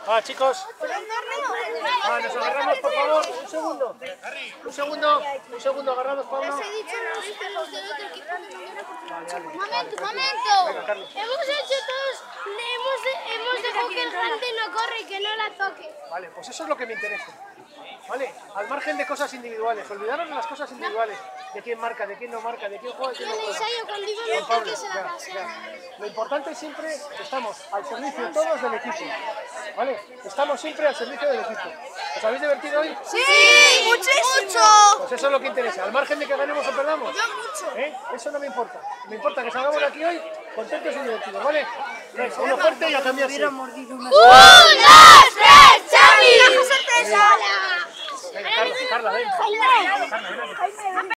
Va, chicos. Nos agarramos, por favor. Un segundo, agarrados, Pablo. Les he dicho los del otro equipo que no vienen porque... Momento. Hemos dejado que el gente no corre y que no la toque. Vale, pues eso es lo que me interesa. Vale, al margen de cosas individuales, olvidaros de las cosas individuales, de quién marca, de quién no marca, de quién juega, de quién no El juega. ensayo cuando íbamos porque se la pasé. Lo importante es siempre estamos al servicio todos del equipo, ¿vale? Estamos siempre al servicio del equipo. ¿Os habéis divertido hoy? ¡Sí! ¡Muchísimo! Pues eso es lo que interesa, al margen de que ganemos o perdamos. Eso no me importa. Me importa que salgamos de aquí hoy contentos y divertidos, ¿vale? Uno fuerte y a cambiarse. ¡1, 2, 3, Xavi! Venga, Carla, ven. Carla, ven.